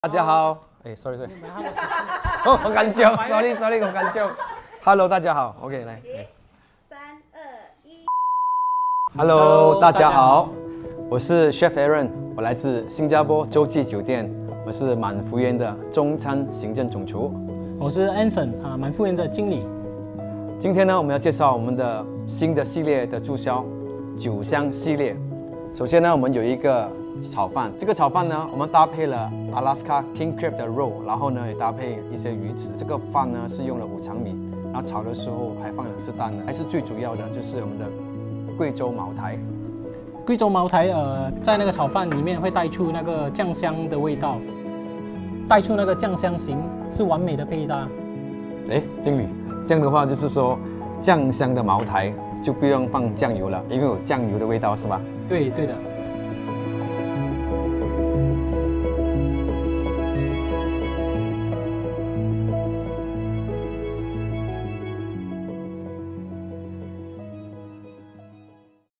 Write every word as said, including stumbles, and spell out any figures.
大家好，哎 ，sorry sorry， 哦，好緊張 ，sorry sorry， 好緊張。Hello， 大家好 ，OK， 來。 三二一。 Hello， 大家好，我是 Chef Aaron， 我来自新加坡洲际酒店，我是满福园的中餐行政总厨。 我是 Anson 啊，满福园的经理。 今天呢，我们要介绍我们的新的系列的助销酒香系列。首先呢，我们有一个炒饭，这个炒饭呢，我们搭配了 Alaskan Crab 的肉，然后呢也搭配一些鱼子。这个饭呢是用了五常米，然后炒的时候还放两只蛋呢。还是最主要的就是我们的贵州茅台。 贵州茅台呃，在那个炒饭里面会带出那个酱香的味道，带出那个酱香型，是完美的配搭。 哎，经理，这样的话就是说酱香的茅台就不用放酱油了，因为有酱油的味道是吧？ 对对的。